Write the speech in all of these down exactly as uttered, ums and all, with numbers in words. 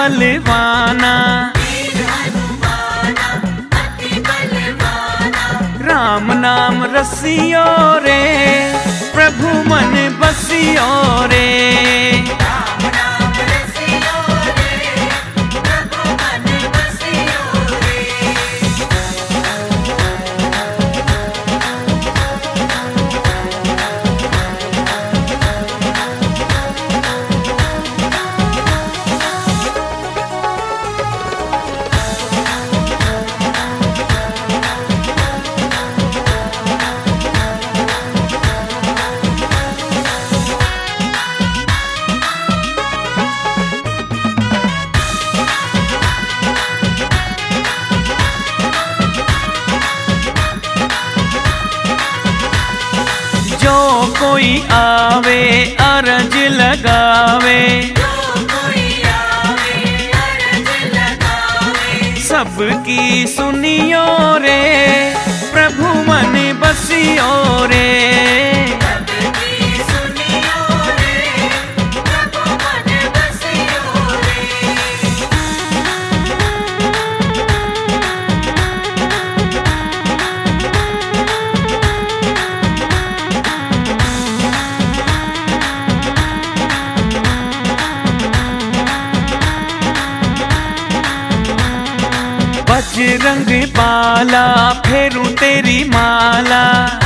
बलवाना, राम नाम रसियो रे, प्रभु मन बसियो रे। जो कोई आवे अरज लगावे, सबकी सुनियो रे, प्रभु मन बसियो रे। बजरंग बाला फेरू तेरी माला,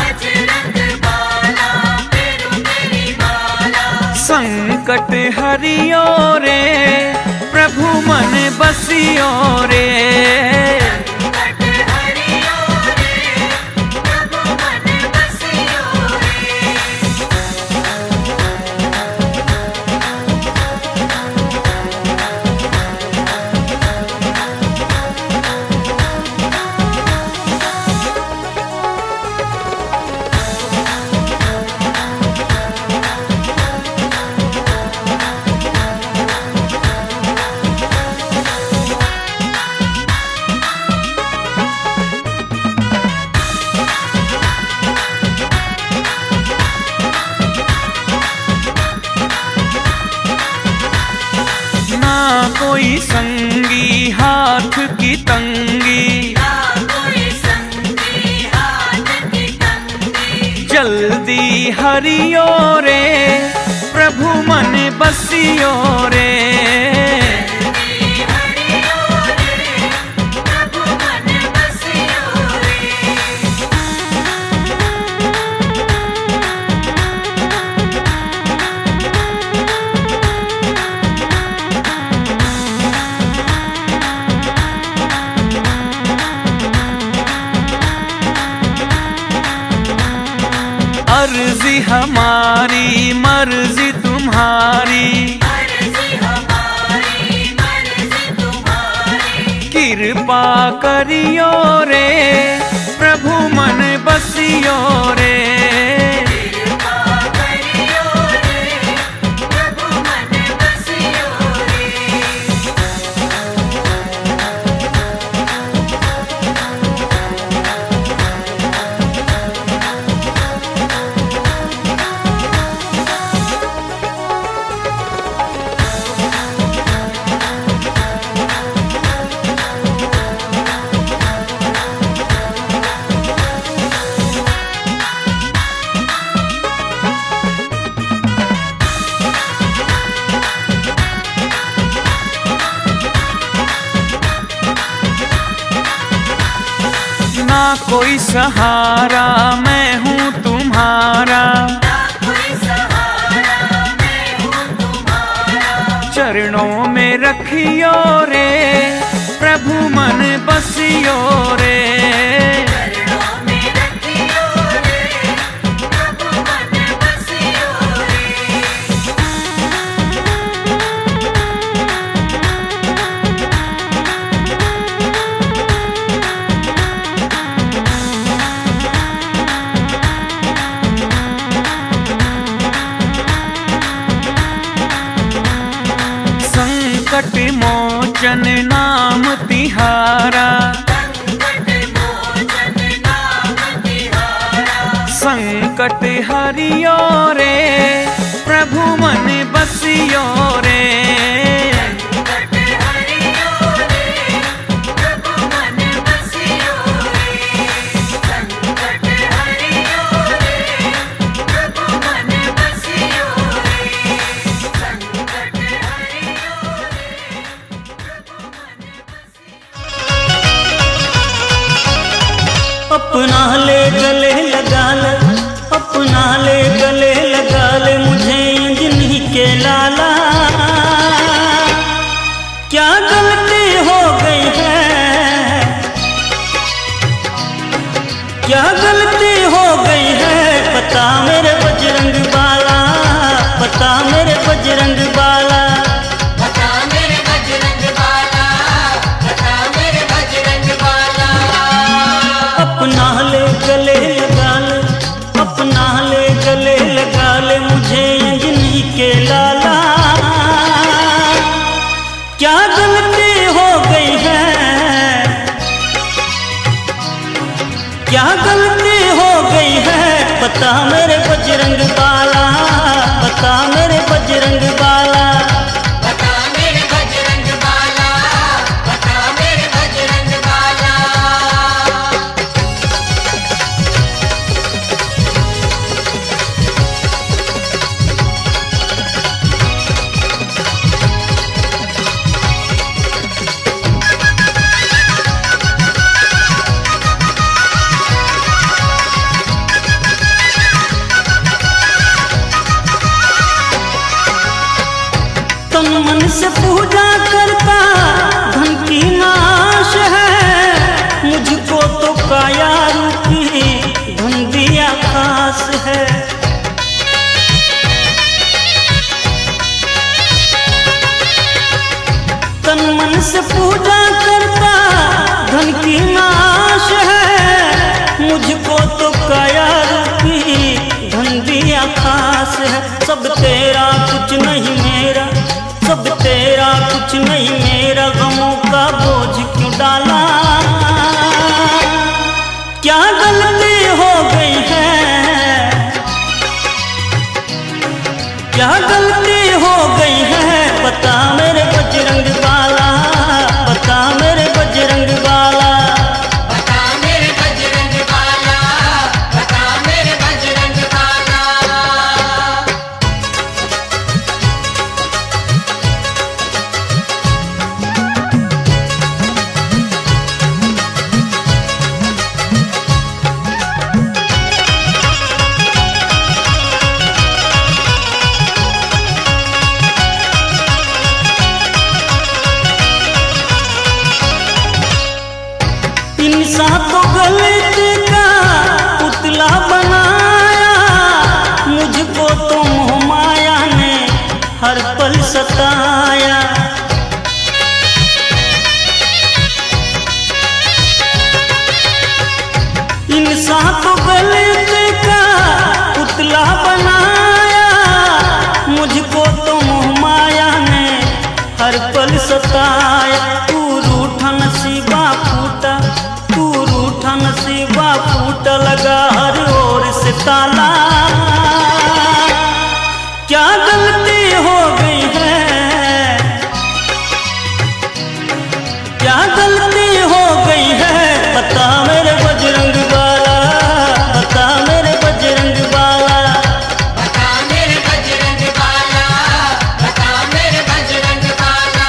संकट हरियो रे, प्रभु मन बसियो रे। ना कोई संगी हाथ की तंगी, जल्दी हरियो रे, प्रभु मन बसियो रे। अर्जी हमारी मर्जी तुम्हारी, कृपा करियो रे, प्रभु मन बसियो रे। ना कोई सहारा मैं हूँ तुम्हारा, चरणों में रखियो रे, प्रभु मन बसियो रे। संकट मोचन नाम तिहारा, संकट हरियो रे, प्रभु मन बसियो रे। बजरंग बाला, बता मेरे बजरंग बाला, बता मेरे बजरंग बाला। अपना ले गले लगा ले, अपना ले गले लगा ले मुझे अंजनी के लाला। क्या गलती हो गई है, क्या गलती हो गई है, बता मेरे बजरंग बाला, बता मेरे बजरंग बाला, बता मेरे बजरंग बाला, बता मेरे बजरंग बाला। तन मन से पूजा करता धन की नाश है, मुझको तो काया रूपी धन दिया खास है। तन मन से पूजा करता धन की नाश है, मुझको तो काया रूपी धन दिया खास है। सब तेरा कुछ नहीं मेरा, सब तेरा कुछ नहीं मेरा, गमों का बोझ क्यों डाला। क्या गलती हो गई है, क्या गलती हो गई है, बता मेरे बजरंग बाला, बता मेरे बजरंग बाला, बता मेरे बजरंग बाला, बता मेरे बजरंग बाला। इंसान तो गलती का पुतला बनाया, मुझको तो मोह माया ने हर पल सताया। इंसान तो गलती का पुतला बनाया, मुझको तो मोह माया ने हर पल सताया। तू रूठा नसीबा फूटा, तू रूठा नसीबा फूटा, लगा हर ओर से ताला। क्या गलती हो गई है, क्या गलती हो गई है, बता मेरे बजरंग बाला, बता मेरे बजरंग बाला, बता मेरे बजरंग बाला, बता मेरे बजरंग बाला।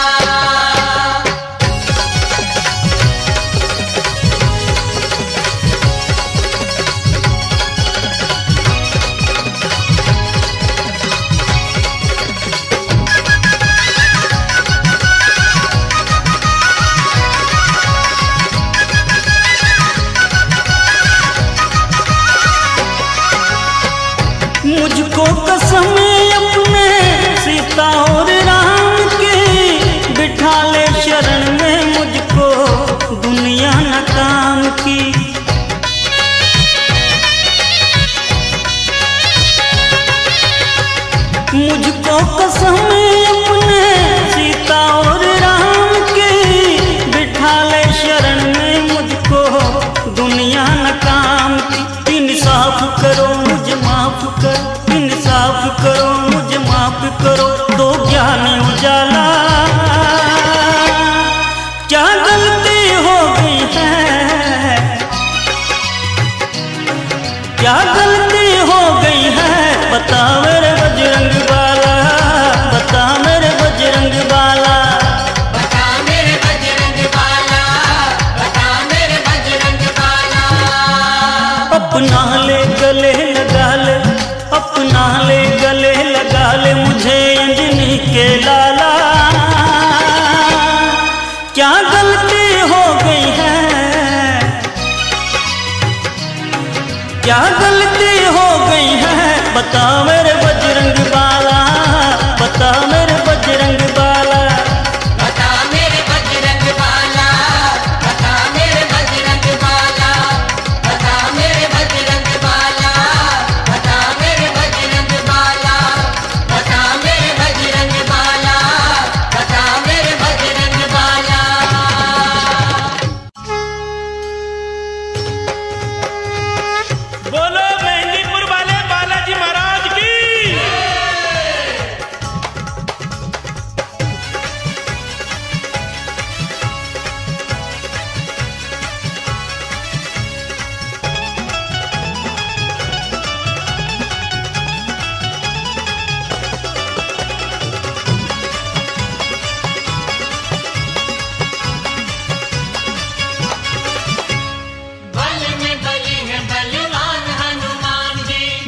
मुझको कसम अपने सीता और राम की, बिठा ले शरण में मुझको दुनिया न काम की। मुझको कसम अपने सीता और राम की, बिठा ले शरण में मुझको दुनिया न काम की। इंसाफ करो मुझे माफ करो, इंसाफ करो मुझे माफ करो, दो ज्ञान उजाला। क्या गलती हो गई है, क्या गलती हो गई है, बता मेरे बजरंग बाला, बता मेरे बजरंग बाला, बता मेरे बजरंग बाला, बता मेरे बजरंग बाला। अपना ले गले लगा ले, अपना ले गले लगा ले मुझे अंजनी के लाला। क्या गलती हो गई है, क्या गलती हो गई है, बता मेरे बजरंग बाला, बता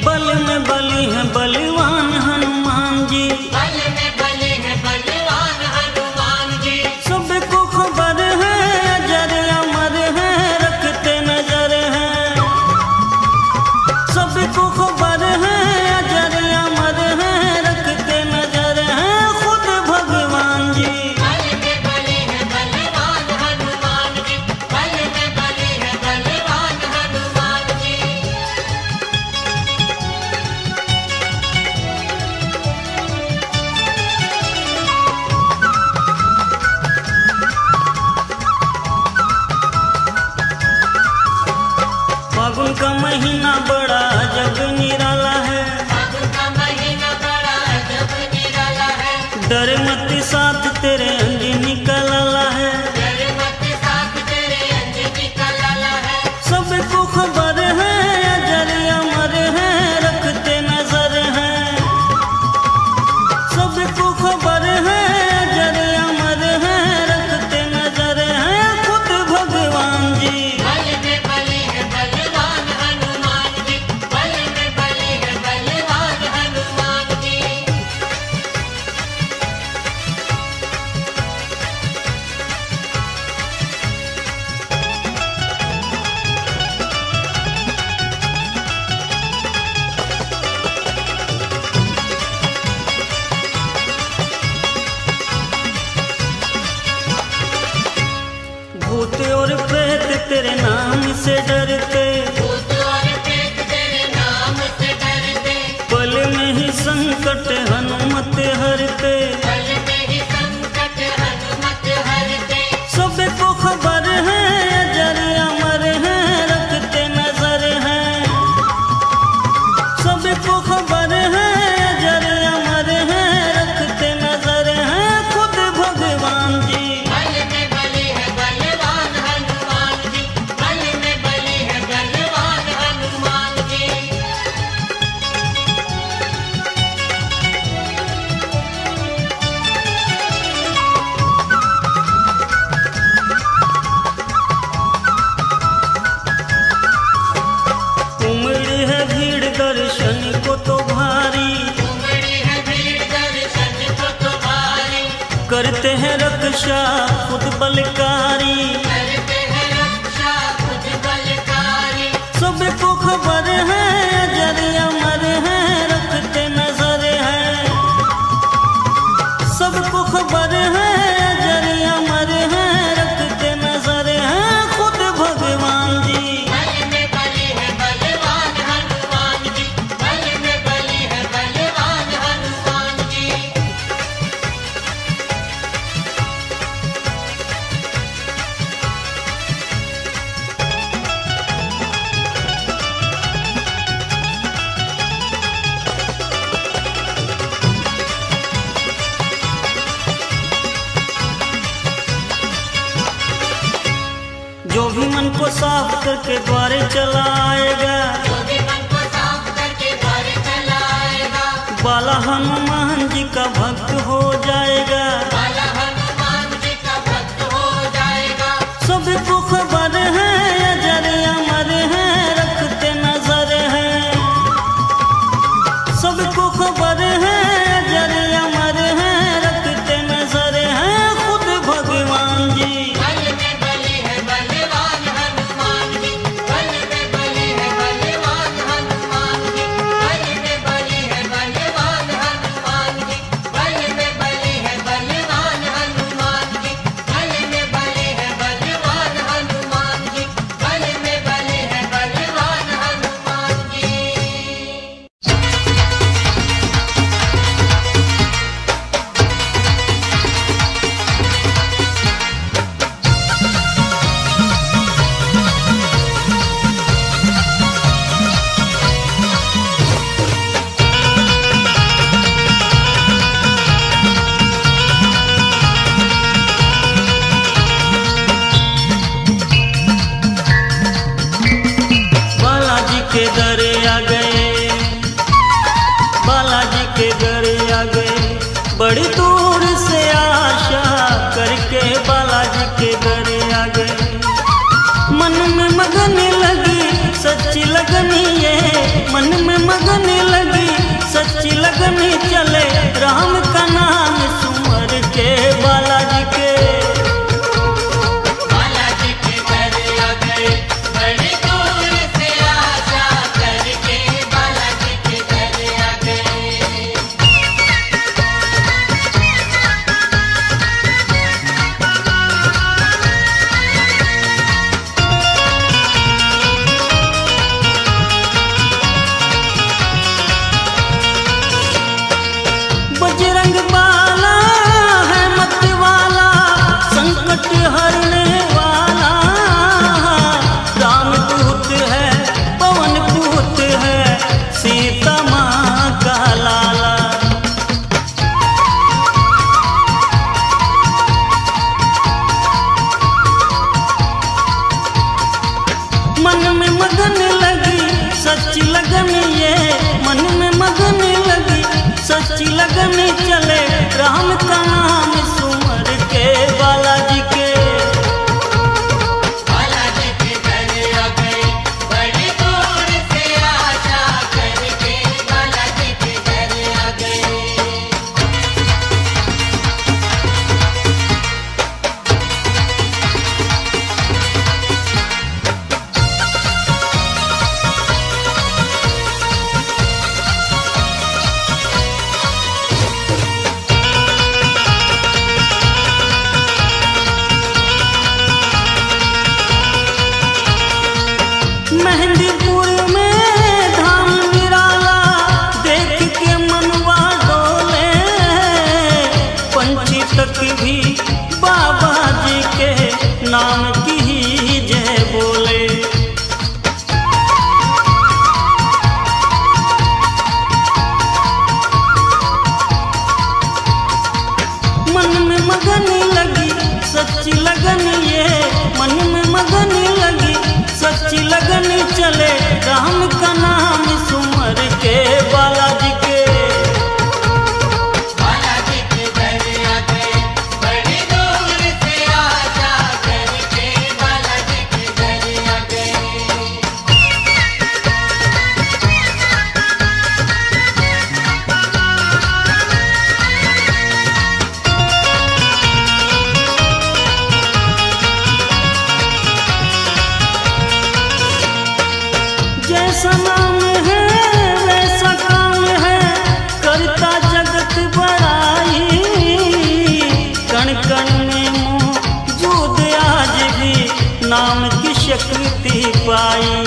बल में बली है बलवान हनुमान जी, बल में बली है बलवान हनुमान जी। सबको खबर है अजर अमर है रखते नजर है, सबको खबर है अजर अमर है रखते नजर है खुद भगवान जी। बल में बली है बलवान हनुमान जी, बल में बली है बलवान हनुमान जी। फागुन का महीना बड़ा जग निराला है, फागुन का महीना बड़ा जब निराला है, डर मत साथ तेरे अंजनी का लाला है, तेरे मत साथ तेरे अंजनी का लाला है। सबको खबर है अजर अमर है रखते नजर है, सबको खबर है अजर अमर है रखते नजर है खुद भगवान जी। बल में बली है बलवान हनुमान जी, बल में बली है बलवान हनुमान जी। भूत और प्रेत तेरे नाम से डरते, भूत और प्रेत तेरे नाम से डरते, पल में ही संकट हनुमत हरते, पल में ही संकट हनुमत हरते। सबको खबर है अजर अमर है रखते नजर है, सबको खबर है अजर अमर है रखते नजर है खुद भगवान जी। बल में बली है बलवान हनुमान जी, बल में बली है बलवान हनुमान जी। उमड़ी है भीड़ दर्शन को तो भारी, उमड़ी है भीड़ दर्शन को तो भारी, करते हैं रक्षा खुद बलकारी, करते हैं रक्षा खुद बलकारी। सबको खबर है अजर अमर है रखते नजर है, सबको खबर है अजर अमर है रखते नजर है खुद भगवान जी। बल में बली है बलवान हनुमान जी, बल में बली है बलवान हनुमान जी। जो भी मन को साफ करके द्वारे चला आएगा, जो भी मन को साफ करके द्वार चलाएगा, बाला हनुमान जी का भक्त हो जाएगा, बाला हनुमान जी का भक्त हो जाएगा। सबको खबर है अजर अमर है रखते नजर है, सबको खबर है अजर अमर है रखते नजर है खुद भगवान जी। बल में बली है बलवान हनुमान जी, बल में बली है बलवान हनुमान जी, बल में बली है बलवान हनुमान जी, बल में बली है बलवान हनुमान जी, बल में बली है बलवान हनुमान जी, बल में बली है बलवान हनुमान जी। मगन लगी सच्ची लगन चले राम का नाम सुमर के बालाजी के। बालाजी के घर आ गए बड़ी दूर से आशा करके, बालाजी के घर आ गए। बजरंग बाला है मत वाला संकट हरने वाला, रामदूत है पवन पूत है सीता माँ का लाला। मन में मगन लगी सच्ची लगन ये, मन में मगन लगी सच्ची लगन चले राम का नाम सुमर के बालाजी के। बालाजी के घर आ गए बड़ी दूर से आशा करके, बालाजी के घर आ गए। मेहंदीपुर में धाम निराला देख के मनवा डोले, पंछी तक भी बाबा जी के नाम की ही जय बोले। मन में मगन लगी सच्ची लगन ये, मन में मगन लगी सच्ची लगन चले राम का नाम सुमर के बालाजी के। बालाजी के घर आ गए बड़ी दूर से आशा करके, बालाजी के घर आ गए। जैसा नाम है वैसा काम है करता जगत बड़ाई, कण कण में मौजूद आज भी नाम की शक्ति पाई।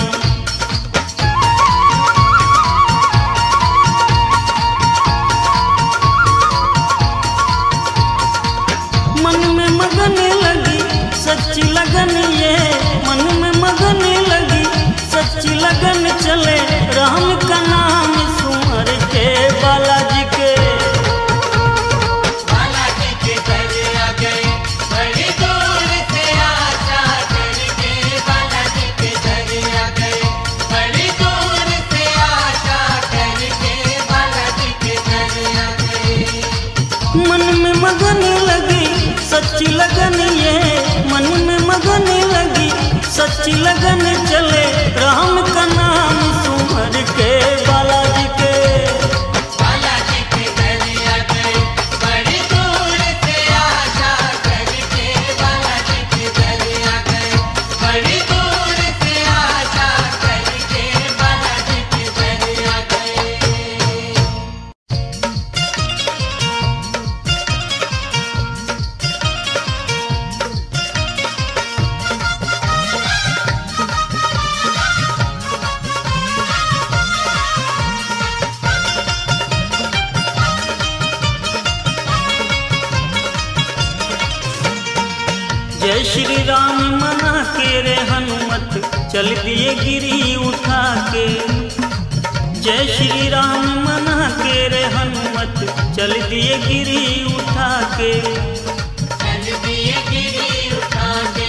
मन में मगन लगी सच्ची लगन ये, मन में मगन लगी सच्ची लगन चले राम का नाम सुमर के बालाजी के। बालाजी के घर आ गए बड़ी दूर से आशा करके, बालाजी के घर आ गए बड़ी दूर से आशा करके, बालाजी के घर आ गए। मन में मगन लगी सच्ची लगन ये, मन में मगन लगी सच्ची लगन चले राम का नाम सुमर के बालाजी के। बालाजी के घर आ गए बड़ी दूर से आशा करके, बालाजी के घर आ गए बड़ी दूर से आशा करके, बालाजी के घर आ गए। जय श्री राम मना के रे हनुमत चल दिए गिरी उठा के। जय श्री राम मना के रे हनुमत चल दिए गिरी उठा के। चल दिए गिरी उठा के।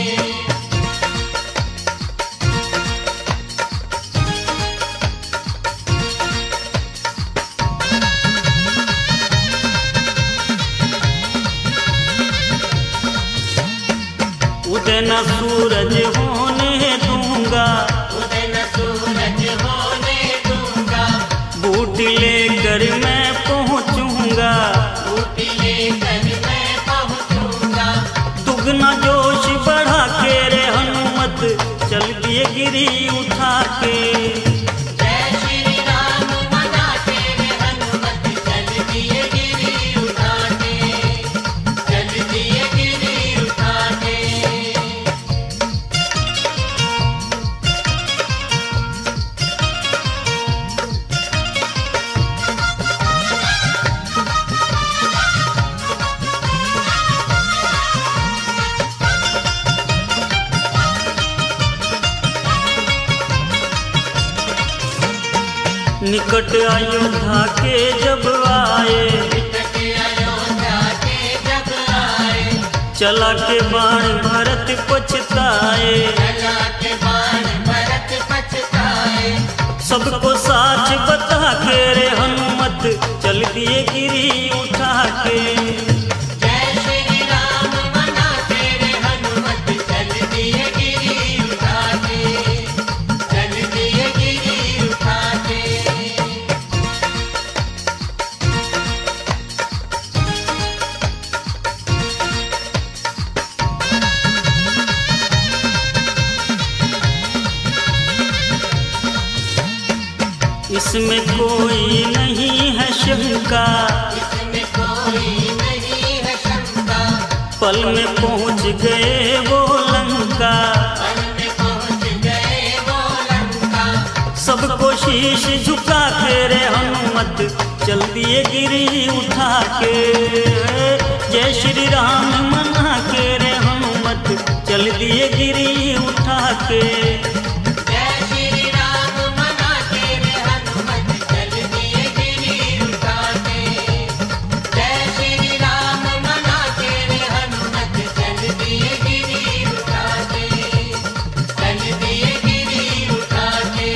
उदय न सूरज होने दूंगा, उदय न सूरज होने दूंगा, बूटी लेकर मैं पहुँचूंगा, बूटी लेकर मैं पहुँचूंगा। दुगना जोश बढ़ा के रे हनुमत चल दिए गिरी उठा के। जय श्री राम मना के रे हनुमत चल दिए गिरी उठा के, चल दिए गिरी उठा के। निकट अयोध्या के जब आए, निकट अयोध्या के जब आए, चला के बाण भरत पछताए। चला के बाण भरत पछताए। सबको साच बता के रे हनुमत चल दिए गिरी उठा के। जय श्री राम मना के रे हनुमत चल दिए गिरी उठा के, चल दिए गिरी उठा के। इसमें कोई नहीं है शंका, इसमें कोई नहीं है शंका। पल में पहुंच गए वो लंका। पल में पहुंच गए वो लंका। सबको शीश झुका के रे हनुमत चल दिए गिरी उठा के। जय श्री राम मना के रे हनुमत चल दिए गिरी उठा के। जय श्री राम मना के रे हनुमत चल दिए गिरी उठा के। जय श्री राम मना के रे हनुमत चल दिए गिरी उठा के, चल दिए गिरी उठा के।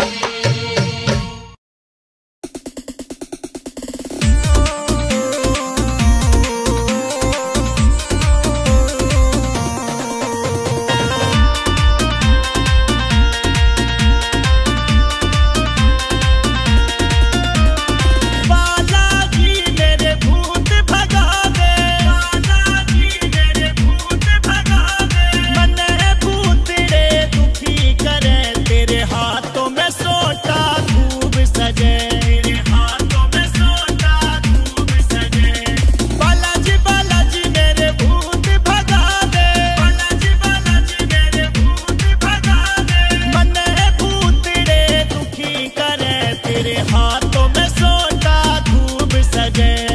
हाथों में सोटा धूप सजे।